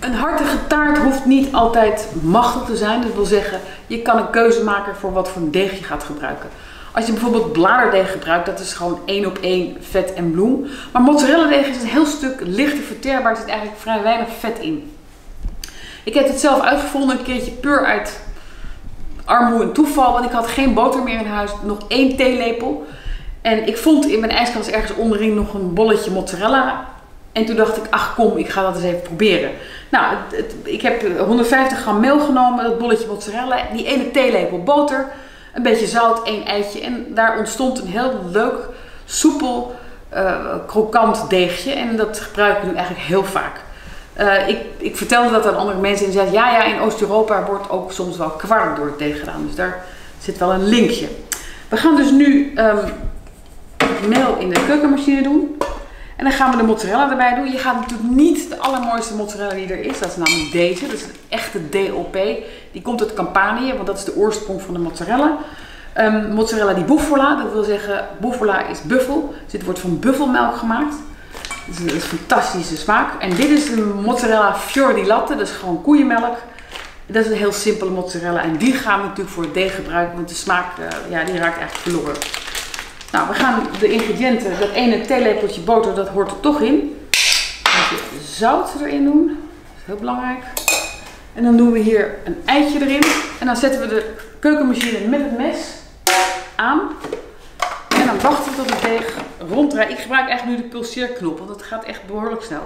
Een hartige taart hoeft niet altijd machtig te zijn. Dat wil zeggen, je kan een keuze maken voor wat voor een deeg je gaat gebruiken. Als je bijvoorbeeld bladerdeeg gebruikt, dat is gewoon 1 op 1 vet en bloem. Maar mozzarella deeg is een heel stuk lichter verteerbaar. Er zit eigenlijk vrij weinig vet in. Ik heb het zelf uitgevonden een keertje puur uit armoede en toeval. Want ik had geen boter meer in huis. Nog 1 theelepel. En ik vond in mijn ijskast ergens onderin nog een bolletje mozzarella. En toen dacht ik, ach kom, ik ga dat eens even proberen. Nou, ik heb 150 gram meel genomen, dat bolletje mozzarella, die ene theelepel boter, een beetje zout, 1 eitje. En daar ontstond een heel leuk, soepel, krokant deegje. En dat gebruik ik nu eigenlijk heel vaak. Ik vertelde dat aan andere mensen en die zeiden, ja, in Oost-Europa wordt ook soms wel kwark door het deeg gedaan. Dus daar zit wel een linkje. We gaan dus nu meel in de keukenmachine doen. En dan gaan we de mozzarella erbij doen. Je gaat natuurlijk niet de allermooiste mozzarella die er is. Dat is namelijk deze. Dat is een echte DOP. Die komt uit Campanië, want dat is de oorsprong van de mozzarella. Mozzarella di bufala, dat wil zeggen, bufala is buffel. Dus dit wordt van buffelmelk gemaakt. Dat is een fantastische smaak. En dit is de mozzarella fior di latte, dat is gewoon koeienmelk. Dat is een heel simpele mozzarella. En die gaan we natuurlijk voor het deeg gebruiken, want de smaak die raakt eigenlijk verloren. Nou, we gaan de ingrediënten, dat ene theelepeltje boter, dat hoort er toch in. Een beetje zout erin doen, dat is heel belangrijk. En dan doen we hier een eitje erin. En dan zetten we de keukenmachine met het mes aan. En dan wachten we tot het deeg ronddraait. Ik gebruik eigenlijk nu de pulseerknop, want het gaat echt behoorlijk snel.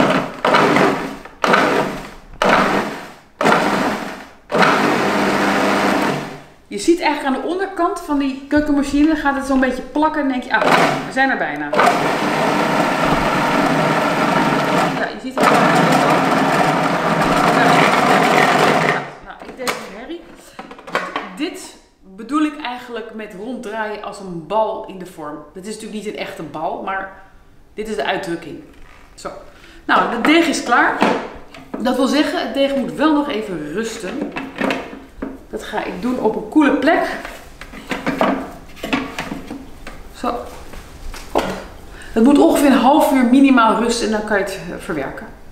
Je ziet eigenlijk aan de onderkant van die keukenmachine gaat het zo'n beetje plakken en denk je, we zijn er bijna. Ja, je ziet het. Nou, ik deed een herrie. Dit bedoel ik eigenlijk met ronddraaien als een bal in de vorm. Dit is natuurlijk niet een echte bal, maar dit is de uitdrukking. Zo. Nou, de deeg is klaar. Dat wil zeggen, het deeg moet wel nog even rusten. Dat ga ik doen op een koele plek. Zo. Hop. Het moet ongeveer een half uur minimaal rusten en dan kan je het verwerken.